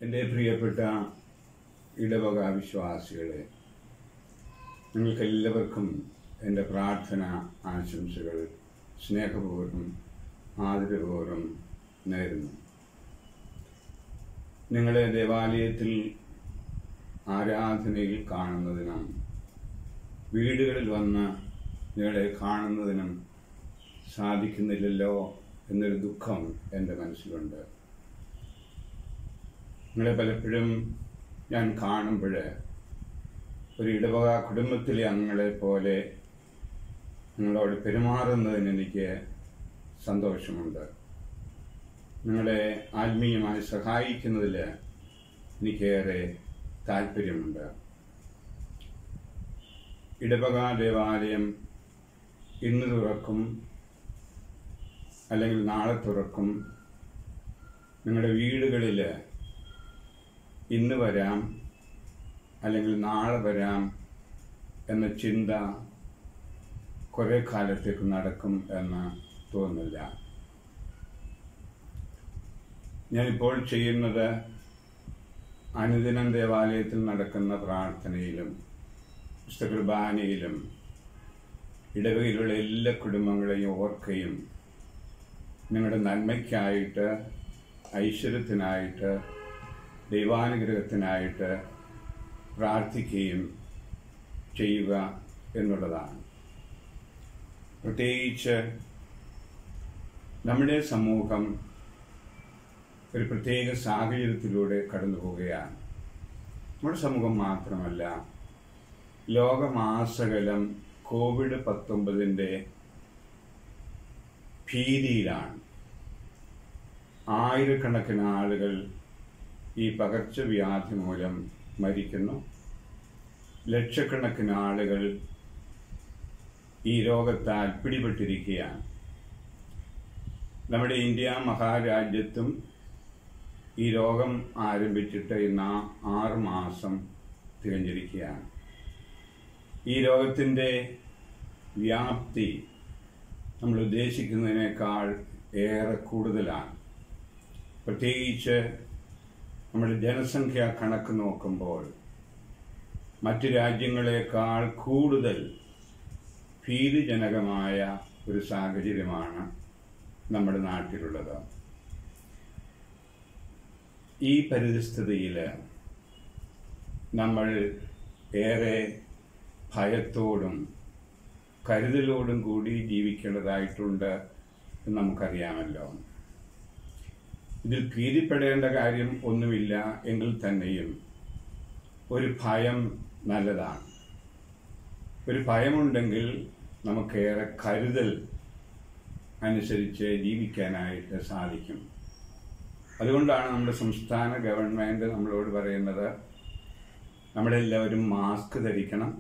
എൻ്റെ പ്രിയപ്പെട്ട ഇടവക വിശ്വാസികളെ, നിങ്ങൾക്കെല്ലാവർക്കും എൻ്റെ പ്രാർത്ഥന ആശംസകൾ സ്നേഹപൂർവ്വം ആദരപൂർവ്വം നേരുന്നു. നിങ്ങളെ ദേവാലയത്തിൽ ആരാധനയിൽ കാണുന്നതിനും വീടുകളിൽ വന്ന് നിങ്ങളെ കാണുന്നതിനും സാധിക്കുന്നില്ലല്ലോ എന്നൊരു ദുഃഖം എൻ്റെ മനസ്സിലുണ്ട്. നിങ്ങളെ പലപ്പോഴും ഞാൻ കാണുമ്പോൾ ഒരു ഇടവക കുടുംബത്തിലെ അംഗങ്ങളെ പോലെ നിങ്ങളോട് പെരുമാറുന്നതിന് എനിക്ക് സന്തോഷമുണ്ട്. നിങ്ങളെ ആത്മീയമായി സഹായിക്കുന്നതിൽ എനിക്കേറെ താല്പര്യമുണ്ട്. ഇടവക ദേവാലയം ഇന്ന് തുറക്കും അല്ലെങ്കിൽ നാളെ തുറക്കും. നിങ്ങളുടെ വീടുകളിൽ ഇന്ന് വരാം അല്ലെങ്കിൽ നാളെ വരാം എന്ന ചിന്ത കുറേ കാലത്തേക്ക് നടക്കും എന്ന് തോന്നുന്നില്ല. ഞാനിപ്പോൾ ചെയ്യുന്നത് അനുദിനം ദേവാലയത്തിൽ നടക്കുന്ന പ്രാർത്ഥനയിലും വിശുദ്ധ കുർബാനയിലും ഇടവകയിലുള്ള എല്ലാ കുടുംബങ്ങളെയും ഓർക്കുകയും നിങ്ങളുടെ നന്മയ്ക്കായിട്ട്, ഐശ്വര്യത്തിനായിട്ട്, ദൈവാനുഗ്രഹത്തിനായിട്ട് പ്രാർത്ഥിക്കുകയും ചെയ്യുക എന്നുള്ളതാണ്. പ്രത്യേകിച്ച് നമ്മുടെ സമൂഹം ഒരു പ്രത്യേക സാഹചര്യത്തിലൂടെ കടന്നു പോവുകയാണ്. നമ്മുടെ സമൂഹം മാത്രമല്ല, ലോകമാസകലം COVID-19 ഭീതിയിലാണ്. ആയിരക്കണക്കിന് ആളുകൾ ഈ പകർച്ചവ്യാധി മൂലം മരിക്കുന്നു. ലക്ഷക്കണക്കിന് ആളുകൾ ഈ രോഗത്താൽ പിടിപെട്ടിരിക്കുകയാണ്. നമ്മുടെ ഇന്ത്യ മഹാരാജ്യത്തും ഈ രോഗം ആരംഭിച്ചിട്ട് ഇന്ന് 6 മാസം തികഞ്ഞിരിക്കുകയാണ്. ഈ രോഗത്തിൻ്റെ വ്യാപ്തി നമ്മൾ ഉദ്ദേശിക്കുന്നതിനേക്കാൾ ഏറെ കൂടുതലാണ്. പ്രത്യേകിച്ച് നമ്മുടെ ജനസംഖ്യ കണക്ക് നോക്കുമ്പോൾ മറ്റ് രാജ്യങ്ങളെക്കാൾ കൂടുതൽ ഭീതിജനകമായ ഒരു സാഹചര്യമാണ് നമ്മുടെ നാട്ടിലുള്ളത്. ഈ പരിസ്ഥിതിയിൽ നമ്മൾ ഏറെ ഭയത്തോടും കരുതലോടും കൂടി ജീവിക്കേണ്ടതായിട്ടുണ്ട് എന്ന് നമുക്കറിയാമല്ലോ. ഇതിൽ ഭീതിപ്പെടേണ്ട കാര്യം ഒന്നുമില്ല എങ്കിൽ തന്നെയും ഒരു ഭയം നല്ലതാണ്. ഒരു ഭയമുണ്ടെങ്കിൽ നമുക്കേറെ കരുതൽ അനുസരിച്ച് ജീവിക്കാനായിട്ട് സാധിക്കും. അതുകൊണ്ടാണ് നമ്മുടെ സംസ്ഥാന ഗവൺമെൻറ് നമ്മളോട് പറയുന്നത്, നമ്മളെല്ലാവരും മാസ്ക് ധരിക്കണം,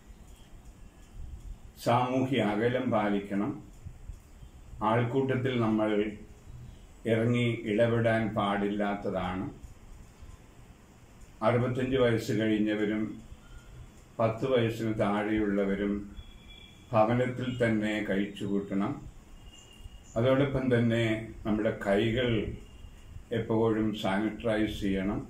സാമൂഹ്യ അകലം പാലിക്കണം, ആൾക്കൂട്ടത്തിൽ നമ്മൾ ഇറങ്ങി ഇടപെടാൻ പാടില്ലാത്തതാണ്, 65 വയസ്സ് കഴിഞ്ഞവരും 10 വയസ്സിന് താഴെയുള്ളവരും ഭവനത്തിൽ തന്നെ കഴിച്ചുകൂട്ടണം. അതോടൊപ്പം തന്നെ നമ്മുടെ കൈകൾ എപ്പോഴും സാനിറ്റൈസ് ചെയ്യണം.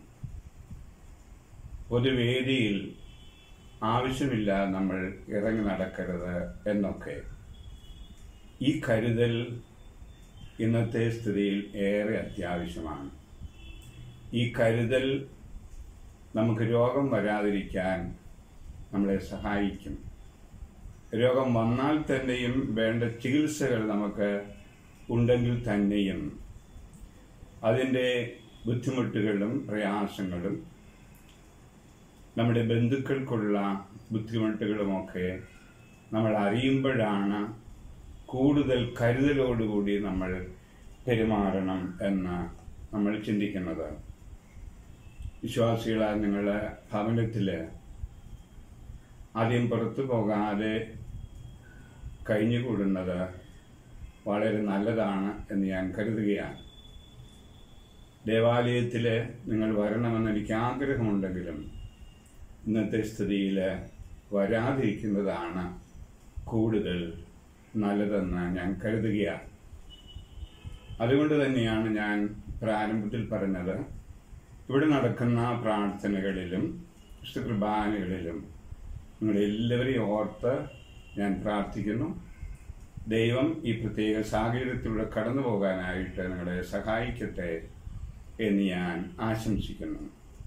പൊതുവേദിയിൽ ആവശ്യമില്ലാതെ നമ്മൾ ഇറങ്ങി നടക്കരുത് എന്നൊക്കെ. ഈ കരുതൽ ഇന്നത്തെ സ്ഥിതിയിൽ ഏറെ അത്യാവശ്യമാണ്. ഈ കരുതൽ നമുക്ക് രോഗം വരാതിരിക്കാൻ നമ്മളെ സഹായിക്കും. രോഗം വന്നാൽ തന്നെയും വേണ്ട ചികിത്സകൾ നമുക്ക് ഉണ്ടെങ്കിൽ തന്നെയും അതിൻ്റെ ബുദ്ധിമുട്ടുകളും പ്രയാസങ്ങളും നമ്മുടെ ബന്ധുക്കൾക്കുള്ള ബുദ്ധിമുട്ടുകളുമൊക്കെ നമ്മൾ അറിയുമ്പോഴാണ് കൂടുതൽ കരുതലോടുകൂടി നമ്മൾ പെരുമാറണം എന്ന് നമ്മൾ ചിന്തിക്കുന്നത്. വിശ്വാസികളായ നിങ്ങളുടെ ഭവനത്തിൽ ആദ്യം പുറത്തു പോകാതെ കഴിഞ്ഞുകൂടുന്നത് വളരെ നല്ലതാണ് എന്ന് ഞാൻ കരുതുകയാണ്. ദേവാലയത്തിൽ നിങ്ങൾ വരണമെന്ന് എനിക്ക് ആഗ്രഹമുണ്ടെങ്കിലും ഇന്നത്തെ സ്ഥിതിയിൽ വരാതിരിക്കുന്നതാണ് കൂടുതൽ നല്ലതെന്ന് ഞാൻ കരുതുകയാണ്. അതുകൊണ്ട് തന്നെയാണ് ഞാൻ പ്രാരംഭത്തിൽ പറഞ്ഞത്, ഇവിടെ നടക്കുന്ന പ്രാർത്ഥനകളിലും വിശുദ്ധ കുർബാനകളിലും നിങ്ങളെല്ലാവരെയും ഓർത്ത് ഞാൻ പ്രാർത്ഥിക്കുന്നു. ദൈവം ഈ പ്രത്യേക സാഹചര്യത്തിലൂടെ കടന്നു പോകാനായിട്ട് നിങ്ങളെ സഹായിക്കട്ടെ എന്ന് ഞാൻ ആശംസിക്കുന്നു.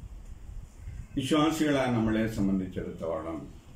വിശ്വാസികളായ നമ്മളെ സംബന്ധിച്ചിടത്തോളം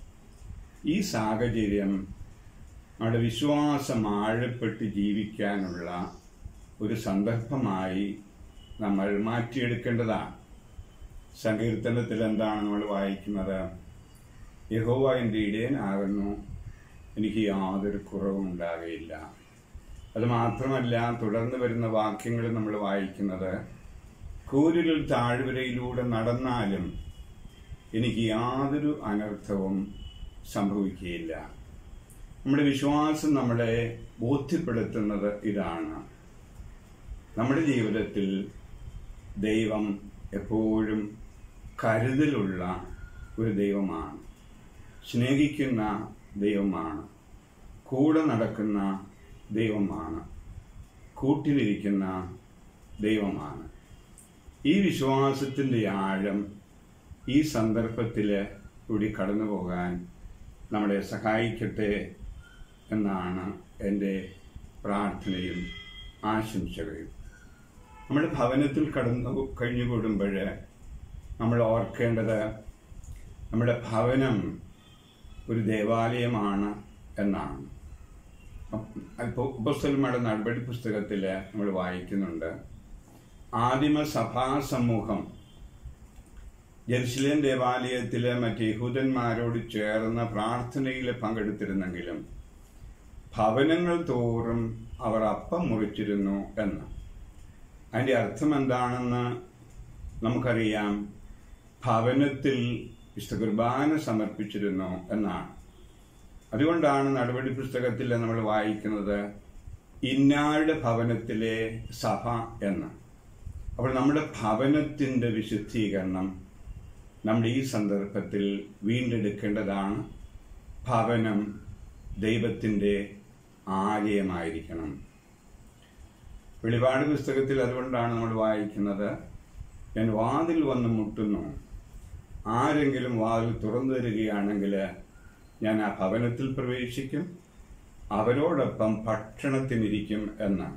ഈ സാഹചര്യം നമ്മുടെ വിശ്വാസം ആഴപ്പെട്ട് ജീവിക്കാനുള്ള ഒരു സന്ദർഭമായി നമ്മൾ മാറ്റിയെടുക്കേണ്ടതാണ്. സങ്കീർത്തനത്തിൽ എന്താണ് നമ്മൾ വായിക്കുന്നത്? യഹോവ എൻ്റെ ഇടയനാകുന്നു, എനിക്ക് യാതൊരു കുറവും ഉണ്ടാകുകയില്ല. അതുമാത്രമല്ല, തുടർന്ന് വരുന്ന വാക്യങ്ങൾ നമ്മൾ വായിക്കുന്നത്, കൂരിരുൾ താഴ്വരയിലൂടെ നടന്നാലും എനിക്ക് യാതൊരു അനർത്ഥവും സംഭവിക്കുകയില്ല. നമ്മുടെ വിശ്വാസം നമ്മളെ ബോധ്യപ്പെടുത്തുന്നത് ഇതാണ്: നമ്മുടെ ജീവിതത്തിൽ ദൈവം എപ്പോഴും കരുതലുള്ള ഒരു ദൈവമാണ്, സ്നേഹിക്കുന്ന ദൈവമാണ്, കൂടെ നടക്കുന്ന ദൈവമാണ്, കൂട്ടിലിരിക്കുന്ന ദൈവമാണ്. ഈ വിശ്വാസത്തിൻ്റെ ആഴം ഈ സന്ദർഭത്തിൽ കൂടി കടന്നു പോകാൻ നമ്മളെ സഹായിക്കട്ടെ എന്നാണ് എൻ്റെ പ്രാർത്ഥനയും ആശംസകളും. നമ്മുടെ ഭവനത്തിൽ കഴിഞ്ഞുകൂടുമ്പോൾ നമ്മൾ ഓർക്കേണ്ടത് നമ്മുടെ ഭവനം ഒരു ദേവാലയമാണ് എന്നാണ്. അപ്പോസ്തലന്മാരുടെ നടപടി പുസ്തകത്തിൽ നമ്മൾ വായിക്കുന്നുണ്ട്, ആദിമ സഭാ സമൂഹം ജെറുസലേം ദേവാലയത്തിലെ മറ്റ് യഹൂദന്മാരോട് ചേർന്ന പ്രാർത്ഥനയിൽ പങ്കെടുത്തിരുന്നെങ്കിലും ഭവനങ്ങൾ തോറും അവർ അപ്പം മുറിച്ചിരുന്നു എന്ന്. അതിൻ്റെ അർത്ഥം എന്താണെന്ന് നമുക്കറിയാം. ഭവനത്തിൽ വിശുദ്ധ കുർബാന സമർപ്പിച്ചിരുന്നു എന്നാണ്. അതുകൊണ്ടാണ് നടപടി പുസ്തകത്തിൽ നമ്മൾ വായിക്കുന്നത് ഇന്നാളുടെ ഭവനത്തിലെ സഭ എന്ന്. അപ്പോൾ നമ്മുടെ ഭവനത്തിൻ്റെ വിശുദ്ധീകരണം നമ്മൾ ഈ സന്ദർഭത്തിൽ വീണ്ടെടുക്കേണ്ടതാണ്. ഭവനം ദൈവത്തിൻ്റെ ആലയമായിരിക്കണം. വെളിപാട് പുസ്തകത്തിൽ അതുകൊണ്ടാണ് നമ്മൾ വായിക്കുന്നത്, ഞാൻ വാതിൽ വന്ന് മുട്ടുന്നു, ആരെങ്കിലും വാതിൽ തുറന്നു തരികയാണെങ്കിൽ ഞാൻ ആ ഭവനത്തിൽ പ്രവേശിക്കും, അവരോടൊപ്പം ഭക്ഷണത്തിനിരിക്കും എന്ന്.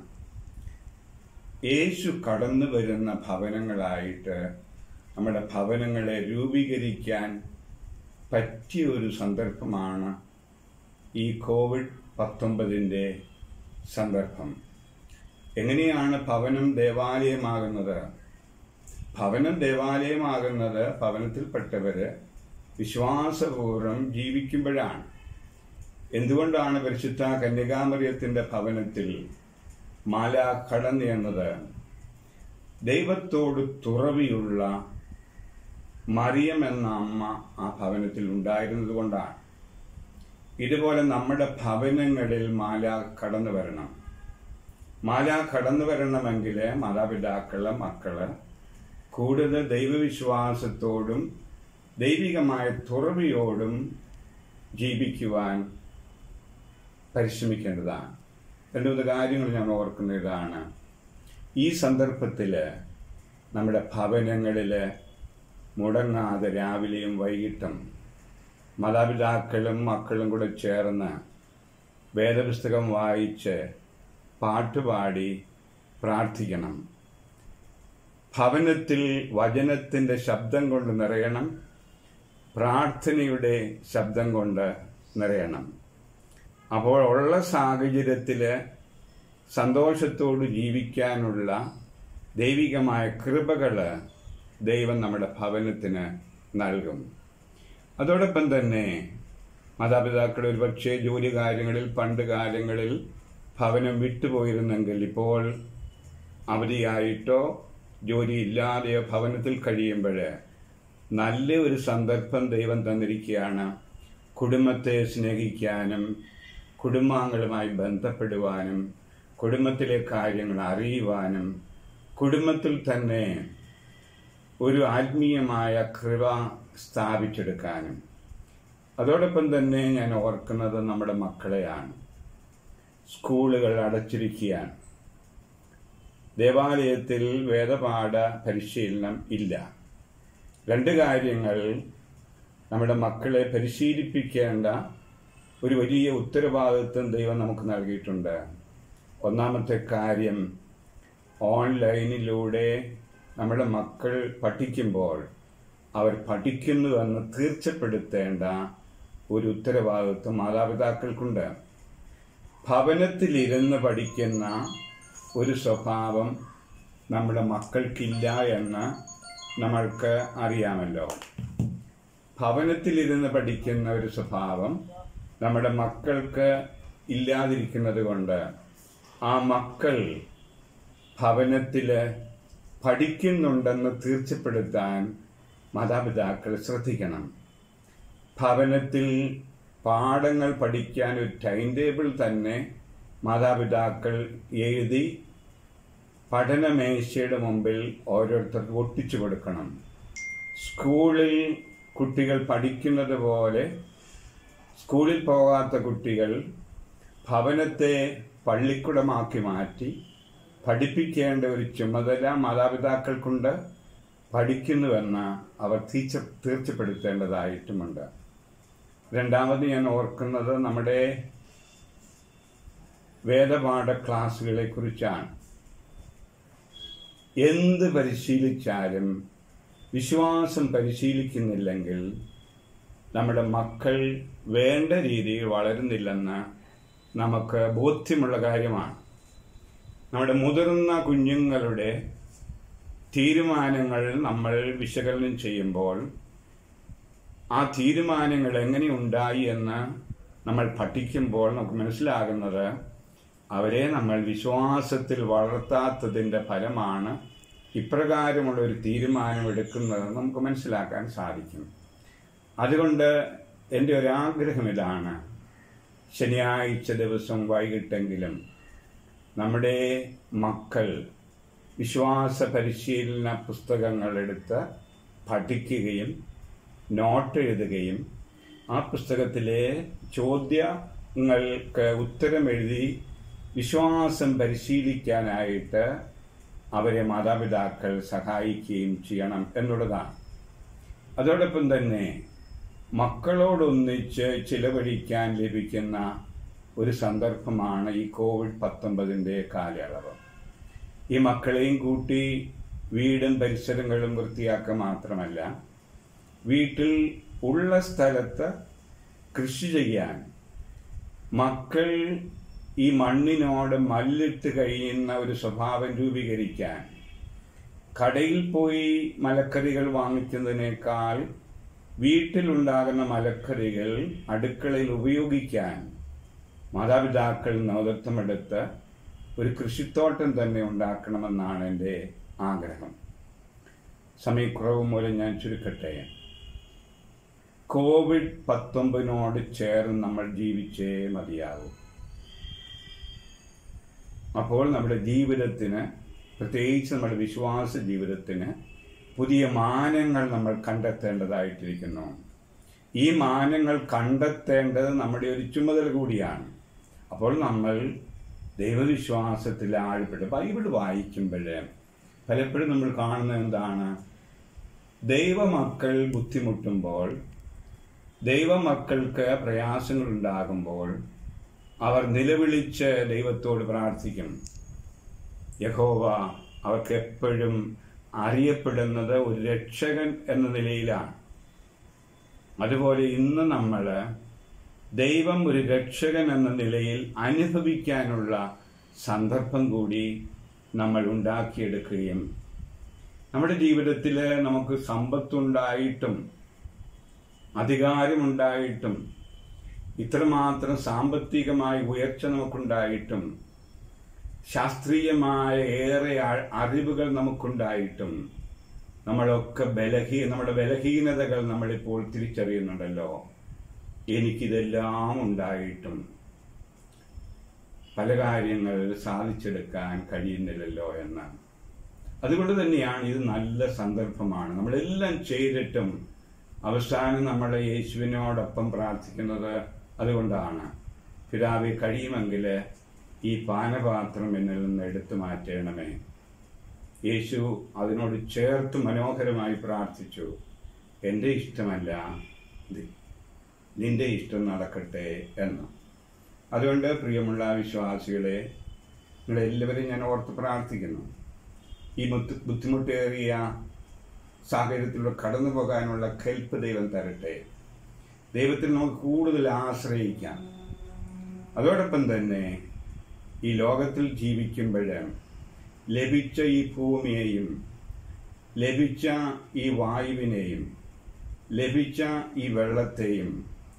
യേശു കടന്നു വരുന്ന ഭവനങ്ങളായിട്ട് നമ്മുടെ ഭവനങ്ങളെ രൂപീകരിക്കാൻ പറ്റിയ ഒരു സന്ദർഭമാണ് ഈ കോവിഡ്-19 സന്ദർഭം. എങ്ങനെയാണ് ഭവനം ദേവാലയമാകുന്നത്? ഭവനം ദേവാലയമാകുന്നത് ഭവനത്തിൽപ്പെട്ടവര് വിശ്വാസപൂർവ്വം ജീവിക്കുമ്പോഴാണ്. എന്തുകൊണ്ടാണ് പരിശുദ്ധ കന്യകാമറിയത്തിന്റെ ഭവനത്തിൽ മാലാഖ കടന്നു എന്നത്? ദൈവത്തോട് തുറവിയുള്ള മറിയം എന്ന അമ്മ ആ ഭവനത്തിൽ ഉണ്ടായിരുന്നത് കൊണ്ടാണ്. ഇതുപോലെ നമ്മുടെ ഭവനങ്ങളിൽ മാലാഖ കടന്നു വരണം. മാലാഖ കടന്നു വരണമെങ്കിൽ മാതാപിതാക്കള്, മക്കള് കൂടുതൽ ദൈവവിശ്വാസത്തോടും ദൈവികമായ തുറവിയോടും ജീവിക്കുവാൻ പരിശ്രമിക്കേണ്ടതാണ്. രണ്ടു കാര്യങ്ങൾ ഞാൻ ഓർക്കുന്ന ഇതാണ്: ഈ സന്ദർഭത്തിൽ നമ്മുടെ ഭവനങ്ങളിൽ മുടങ്ങാതെ രാവിലെയും വൈകിട്ടും മാതാപിതാക്കളും മക്കളും കൂടെ ചേർന്ന് വേദപുസ്തകം വായിച്ച് പാട്ടുപാടി പ്രാർത്ഥിക്കണം. ഭവനത്തിൽ വചനത്തിൻ്റെ ശബ്ദം കൊണ്ട് നിറയണം, പ്രാർത്ഥനയുടെ ശബ്ദം കൊണ്ട് നിറയണം. അപ്പോൾ ഉള്ള സാഹചര്യത്തിൽ സന്തോഷത്തോട് ജീവിക്കാനുള്ള ദൈവികമായ കൃപകൾ ദൈവം നമ്മുടെ ഭവനത്തിന് നൽകും. അതോടൊപ്പം തന്നെ മാതാപിതാക്കൾ ഒരുപക്ഷെ ജോലി കാര്യങ്ങളിൽ പണ്ട് കാലങ്ങളിൽ ഭവനം വിട്ടുപോയിരുന്നെങ്കിൽ ഇപ്പോൾ അവധിയായിട്ടോ ജോലി ഇല്ലാതെയോ ഭവനത്തിൽ കഴിയുമ്പോൾ നല്ല ഒരു സന്ദർഭം ദൈവം തന്നിരിക്കുകയാണ്. കുടുംബത്തെ സ്നേഹിക്കാനും കുടുംബാംഗങ്ങളുമായി ബന്ധപ്പെടുവാനും കുടുംബത്തിലെ കാര്യങ്ങൾ അറിയുവാനും കുടുംബത്തിൽ തന്നെ ഒരു ആത്മീയമായ കൃപ സ്ഥാപിച്ചെടുക്കാനും. അതോടൊപ്പം തന്നെ ഞാൻ ഓർക്കുന്നത് നമ്മുടെ മക്കളെയാണ്. സ്കൂളുകൾ അടച്ചിരിക്കുകയാണ്. ദേവാലയത്തിൽ വേദപാഠ പരിശീലനം ഇല്ല. രണ്ട് കാര്യങ്ങൾ നമ്മുടെ മക്കളെ പരിശീലിപ്പിക്കേണ്ട ഒരു വലിയ ഉത്തരവാദിത്വം ദൈവം നമുക്ക് നൽകിയിട്ടുണ്ട്. ഒന്നാമത്തെ കാര്യം, ഓൺലൈനിലൂടെ നമ്മുടെ മക്കൾ പഠിക്കുമ്പോൾ അവർ പഠിക്കുന്നുവെന്ന് തീർച്ചപ്പെടുത്തേണ്ട ഒരു ഉത്തരവാദിത്വം മാതാപിതാക്കൾക്കുണ്ട്. ഭവനത്തിലിരുന്ന് പഠിക്കുന്ന ഒരു സ്വഭാവം നമ്മുടെ മക്കൾക്കില്ല എന്ന് നമ്മൾക്ക് അറിയാമല്ലോ. ഭവനത്തിലിരുന്ന് പഠിക്കുന്ന ഒരു സ്വഭാവം നമ്മുടെ മക്കൾക്ക് ഇല്ലാതിരിക്കുന്നത് കൊണ്ട് ആ മക്കൾ ഭവനത്തിൽ പഠിക്കുന്നുണ്ടെന്ന് തീർച്ചപ്പെടുത്താൻ മാതാപിതാക്കൾ ശ്രദ്ധിക്കണം. ഭവനത്തിൽ പാഠങ്ങൾ പഠിക്കാൻ ഒരു ടൈം ടേബിൾ തന്നെ മാതാപിതാക്കൾ എഴുതി പഠനമേശയുടെ മുമ്പിൽ ഓരോരുത്തർക്ക് ഒട്ടിച്ചു കൊടുക്കണം. സ്കൂളിൽ കുട്ടികൾ പഠിക്കുന്നത് പോലെ സ്കൂളിൽ പോകാത്ത കുട്ടികൾ ഭവനത്തെ പള്ളിക്കുടമാക്കി മാറ്റി പഠിപ്പിക്കേണ്ട ഒരു ചുമതല മാതാപിതാക്കൾക്കുണ്ട്. പഠിക്കുന്നുവെന്ന് അവർ തീർച്ചപ്പെടുത്തേണ്ടതായിട്ടുമുണ്ട്. രണ്ടാമത് ഞാൻ ഓർക്കുന്നത് നമ്മുടെ വേദപാഠ ക്ലാസ്സുകളെ കുറിച്ചാണ്. എന്ത് പരിശീലിച്ചാലും വിശ്വാസം പരിശീലിക്കുന്നില്ലെങ്കിൽ നമ്മുടെ മക്കൾ വേണ്ട രീതിയിൽ വളരുന്നില്ലെന്ന് നമുക്ക് ബോധ്യമുള്ള കാര്യമാണ്. നമ്മുടെ മുതിർന്ന കുഞ്ഞുങ്ങളുടെ തീരുമാനങ്ങൾ നമ്മൾ വിശകലനം ചെയ്യുമ്പോൾ ആ തീരുമാനങ്ങൾ എങ്ങനെ ഉണ്ടായി എന്ന് നമ്മൾ പഠിക്കുമ്പോൾ നമുക്ക് മനസ്സിലാകുന്നത് അവരെ നമ്മൾ വിശ്വാസത്തിൽ വളർത്താത്തതിൻ്റെ ഫലമാണ് ഇപ്രകാരമുള്ള ഒരു തീരുമാനമെടുക്കുന്നത് നമുക്ക് മനസ്സിലാക്കാൻ സാധിക്കും. അതുകൊണ്ട് എൻ്റെ ഒരാഗ്രഹം ഇതാണ്, ശനിയാഴ്ച ദിവസം വൈകിട്ടെങ്കിലും നമ്മുടെ മക്കൾ വിശ്വാസ പരിശീലന പുസ്തകങ്ങളെടുത്ത് പഠിക്കുകയും നോട്ട് എഴുതുകയും ആ പുസ്തകത്തിലെ ചോദ്യങ്ങൾക്ക് ഉത്തരം എഴുതി വിശ്വാസം പരിശീലിക്കാനായിട്ട് അവരെ മാതാപിതാക്കൾ സഹായിക്കുകയും ചെയ്യണം എന്നുള്ളതാണ്. അതോടൊപ്പം തന്നെ മക്കളോടൊന്നിച്ച് ചിലവഴിക്കാൻ ലഭിക്കുന്ന ഒരു സന്ദർഭമാണ് ഈ COVID-19 കാലയളവ്. ഈ മക്കളെയും കൂട്ടി വീടും പരിസരങ്ങളും വൃത്തിയാക്കുക മാത്രമല്ല, വീട്ടിൽ ഉള്ള സ്ഥലത്ത് കൃഷി ചെയ്യാൻ, മക്കൾ ഈ മണ്ണിനോട് മല്ലിട്ട് കഴിയുന്ന ഒരു സ്വഭാവം രൂപീകരിക്കാൻ, കടയിൽ പോയി മലക്കറികൾ വാങ്ങിക്കുന്നതിനേക്കാൾ വീട്ടിലുണ്ടാകുന്ന മലക്കറികൾ അടുക്കളയിൽ ഉപയോഗിക്കാൻ മാതാപിതാക്കൾ നേതൃത്വമെടുത്ത് ഒരു കൃഷിത്തോട്ടം തന്നെ ഉണ്ടാക്കണമെന്നാണ് എൻ്റെ ആഗ്രഹം. സമയക്കുറവ് മൂലം ഞാൻ ചുരുക്കട്ടെ. COVID-19 ചേർന്ന് നമ്മൾ ജീവിച്ചേ മതിയാകും. അപ്പോൾ നമ്മുടെ ജീവിതത്തിന്, പ്രത്യേകിച്ച് നമ്മുടെ വിശ്വാസ ജീവിതത്തിന് പുതിയ മാനങ്ങൾ നമ്മൾ കണ്ടെത്തേണ്ടതായിട്ടിരിക്കുന്നു. ഈ മാനങ്ങൾ കണ്ടെത്തേണ്ടത് നമ്മുടെ ഒരു ചുമതല കൂടിയാണ്. അപ്പോൾ നമ്മൾ ദൈവവിശ്വാസത്തിൽ ആഴപ്പെട്ട് ബൈബിൾ വായിക്കുമ്പോൾ പലപ്പോഴും നമ്മൾ കാണുന്നത് എന്താണ്? ദൈവമക്കൾ ബുദ്ധിമുട്ടുമ്പോൾ, ദൈവമക്കൾക്ക് പ്രയാസങ്ങൾ ഉണ്ടാകുമ്പോൾ അവർ നിലവിളിച്ച് ദൈവത്തോട് പ്രാർത്ഥിക്കും. യഹോവ അവർക്ക് എപ്പോഴും അറിയപ്പെടുന്നത് ഒരു രക്ഷകൻ എന്ന നിലയിലാണ്. അതുപോലെ ഇന്ന് നമ്മൾ ദൈവം ഒരു രക്ഷകൻ എന്ന നിലയിൽ അനുഭവിക്കാനുള്ള സന്ദർഭം കൂടി നമ്മൾ ഉണ്ടാക്കിയെടുക്കുകയും, നമ്മുടെ ജീവിതത്തിൽ നമുക്ക് സമ്പത്തുണ്ടായിട്ടും അധികാരമുണ്ടായിട്ടും ഇത്രമാത്രം സാമ്പത്തികമായ ഉയർച്ച നമുക്കുണ്ടായിട്ടും ശാസ്ത്രീയമായ ഏറെ അറിവുകൾ നമുക്കുണ്ടായിട്ടും നമ്മളൊക്കെ നമ്മുടെ ബലഹീനതകൾ നമ്മളിപ്പോൾ തിരിച്ചറിയുന്നുണ്ടല്ലോ. എനിക്കിതെല്ലാം ഉണ്ടായിട്ടും പല കാര്യങ്ങൾ സാധിച്ചെടുക്കാൻ കഴിയുന്നില്ലല്ലോ എന്ന്. അതുകൊണ്ട് തന്നെയാണ് ഇത് നല്ല സന്ദർഭമാണ്. നമ്മളെല്ലാം ചെയ്തിട്ടും അവസാനം നമ്മൾ യേശുവിനോടൊപ്പം പ്രാർത്ഥിക്കുന്നത് അതുകൊണ്ടാണ്. പിതാവേ, കഴിയുമെങ്കിൽ ഈ പാനപാത്രം എന്നിൽ നിന്ന് എടുത്തു മാറ്റണമേ. യേശു അതിനോട് ചേർത്ത് മനോഹരമായി പ്രാർത്ഥിച്ചു, എൻ്റെ ഇഷ്ടമല്ല നിന്റെ ഇഷ്ടം നടക്കട്ടെ എന്ന്. അതുകൊണ്ട് പ്രിയമുള്ള വിശ്വാസികളെ, നിങ്ങളെല്ലാവരും ഞാൻ ഓർത്ത് പ്രാർത്ഥിക്കുന്നു. ഈ ബുദ്ധിമുട്ടേറിയ സാഹചര്യത്തിലൂടെ കടന്നു പോകാനുള്ള കെൽപ്പ് ദൈവം തരട്ടെ. ദൈവത്തിൽ നമുക്ക് കൂടുതൽ ആശ്രയിക്കാം. അതോടൊപ്പം തന്നെ ഈ ലോകത്തിൽ ജീവിക്കുമ്പോൾ ലഭിച്ച ഈ ഭൂമിയെയും ലഭിച്ച ഈ വായുവിനെയും ലഭിച്ച ഈ വെള്ളത്തെയും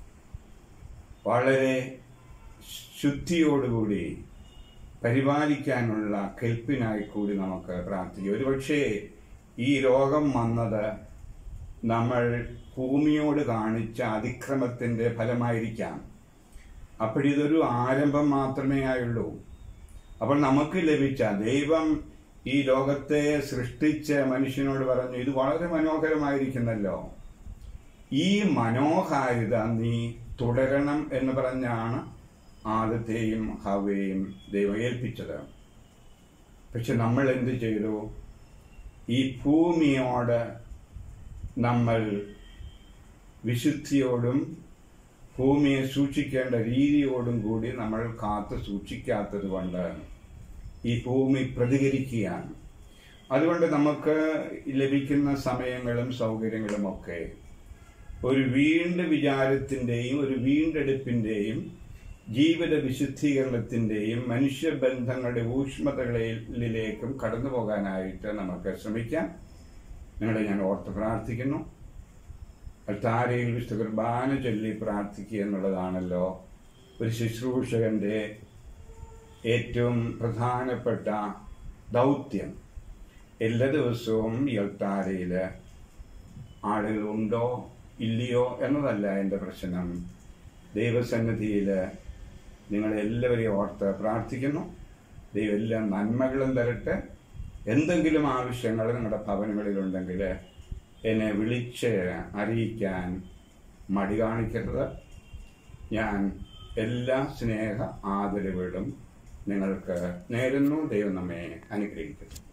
വളരെ ശുദ്ധിയോടുകൂടി പരിപാലിക്കാനുള്ള കെൽപ്പിനായി കൂടി നമുക്ക് പ്രാർത്ഥിക്കാം. ഒരുപക്ഷേ ഈ രോഗം വന്നത് നമ്മൾ ഭൂമിയോട് കാണിച്ച അതിക്രമത്തിൻ്റെ ഫലമായിരിക്കാം. അപ്പോഴിതൊരു ആരംഭം മാത്രമേ ആയുള്ളൂ. അപ്പോൾ നമുക്ക് ലഭിച്ച ദൈവം ഈ ലോകത്തെ സൃഷ്ടിച്ച മനുഷ്യനോട് പറഞ്ഞു, ഇത് വളരെ മനോഹരമായിരിക്കുന്നല്ലോ, ഈ മനോഹാരിത നീ തുടരണം എന്ന് പറഞ്ഞാണ് ആദത്തെയും ഹവ്വയെയും ദൈവം ഏൽപ്പിച്ചത്. പക്ഷെ നമ്മൾ എന്ത് ചെയ്തു? ഈ ഭൂമിയോട് നമ്മൾ വിശുദ്ധിയോടും ഭൂമിയെ സൂക്ഷിക്കേണ്ട രീതിയോടും കൂടി നമ്മൾ കാത്തു സൂക്ഷിക്കാത്തത് കൊണ്ട് ഈ ഭൂമി പ്രതികരിക്കുകയാണ്. അതുകൊണ്ട് നമുക്ക് ലഭിക്കുന്ന സമയങ്ങളും സൗകര്യങ്ങളും ഒക്കെ ഒരു വിചാരത്തിൻ്റെയും ഒരു വീണ്ടെടുപ്പിൻ്റെയും ജീവിത വിശുദ്ധീകരണത്തിൻ്റെയും മനുഷ്യബന്ധങ്ങളുടെ ഊഷ്മതകളിലേക്കും കടന്നു പോകാനായിട്ട് നമുക്ക് ശ്രമിക്കാം. നിങ്ങളെ ഞാൻ ഓർത്ത് പ്രാർത്ഥിക്കുന്നു. അൾത്താരയിൽ വിശുദ്ധ കുർബാന ചൊല്ലി പ്രാർത്ഥിക്കുക എന്നുള്ളതാണല്ലോ ഒരു ശുശ്രൂഷകൻ്റെ ഏറ്റവും പ്രധാനപ്പെട്ട ദൗത്യം. എല്ലാ ദിവസവും ഈ അൾത്താരയിൽ ആളുകളുണ്ടോ ഇല്ലയോ എന്നതല്ല എൻ്റെ പ്രശ്നം. ദൈവസന്നിധിയിൽ നിങ്ങളെല്ലാവരെയും ഓർത്ത് പ്രാർത്ഥിക്കുന്നു. ദൈവം എല്ലാ നന്മകളും തരട്ടെ. എന്തെങ്കിലും ആവശ്യങ്ങൾ നിങ്ങളുടെ ഭവനങ്ങളിലുണ്ടെങ്കിൽ എന്നെ വിളിച്ച് അറിയിക്കാൻ മടി കാണിക്കരുത്. ഞാൻ എല്ലാ സ്നേഹ ആദരവുകളും നിങ്ങൾക്ക് നേരുന്നു. ദൈവം നമ്മെ അനുഗ്രഹിക്കുന്നു.